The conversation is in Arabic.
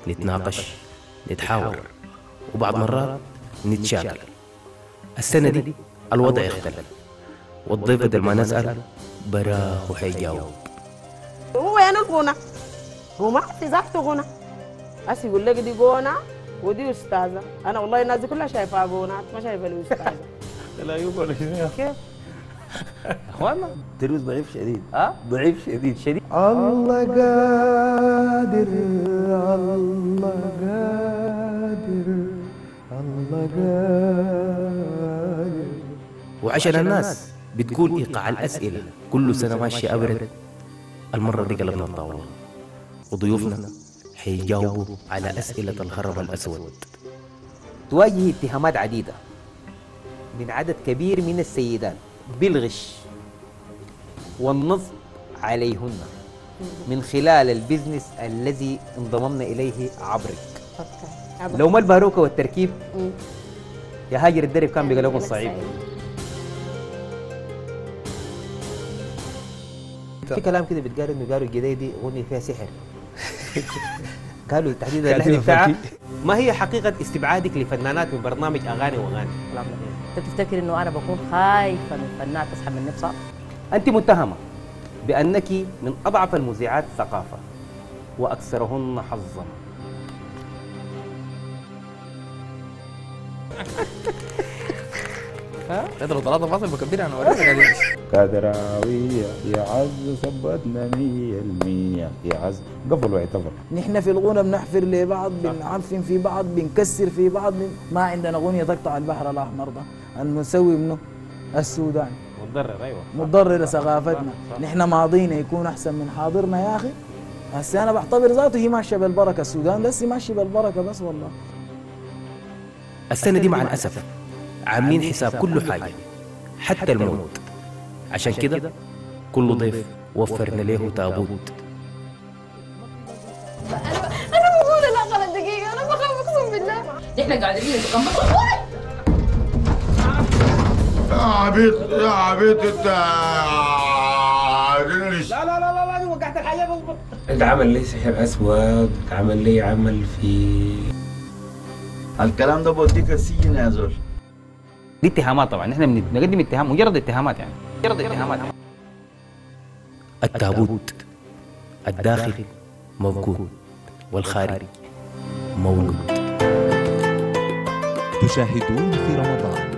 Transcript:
نتناقش، نتحاور، وبعض مرات نتشاكل. السنة دي الوضع يختلف، والضيف بدل ما نسأل براه حيجاوب. هو وين الغنى؟ هو ما في ذاته غنى. أسي يقول لك دي غنى ودي أستاذة. أنا والله الناس دي كلها شايفها غنى، ما شايفة لي أستاذة. لا يقول شنو كيف؟ اخوانا تروس ضعيف شديد، ضعيف شديد شديد. الله قادر، الله قادر، الله قادر. وعشان الناس بتقول إيقاع الأسئلة كل سنة ماشية أبرد، المرة دي قلبنا الطاولة وضيوفنا حيجاوبوا على أسئلة الهرم الأسود. تواجه اتهامات عديدة من عدد كبير من السيدات بالغش والنصب عليهن من خلال البزنس الذي انضممنا إليه عبرك. لو ما الباروكة والتركيب يا هاجر الدرب كان بقى لكم صعيب. في كلام كده بيتقال انه قالوا الجديدة اغنية فيها سحر. قالوا تحديدا اللحن بتاعها. ما هي حقيقة استبعادك لفنانات من برنامج اغاني واغاني؟ انت تفتكر انه انا بكون خايفه من فنان تسحب من نفسها؟ انت متهمة بانك من اضعف المذيعات ثقافة واكثرهن حظا. انت لو طلعت فاصل بكبرها انا اوريك قاعدين. كدراوية يا عز ثبتنا 100% يا عز قفل واعتبر. نحن في الغنى بنحفر لبعض، بنعفن في بعض، بنكسر في بعض. ما عندنا غنية تقطع البحر الأحمر ده المسوي منه السودان متضرر. ايوه متضرر ثقافتنا. نحن ماضينا يكون أحسن من حاضرنا يا أخي. هسه أنا بعتبر ذاته هي ماشية بالبركة، السودان بس ماشي بالبركة بس والله. السنة دي مع الأسف عاملين حساب كل حاجة حتى الموت. عشان كده كل ضيف وفرنا له تابوت. انا بقول لا غلط دقيقه، انا بخاف اقسم بالله. احنا قاعدين نتقمص. يا عبيط يا عبيط انت. لا لا لا لا لا وقعت الحياة بالضبط. اتعمل لي سحر اسود، اتعمل لي عمل في الكلام ده بوديك السجن يا زول. دي اتهامات طبعا، احنا بنقدم اتهام مجرد اتهامات يعني مجرد اتهامات. التابوت الداخل موجود والخارج مولود. تشاهدون في رمضان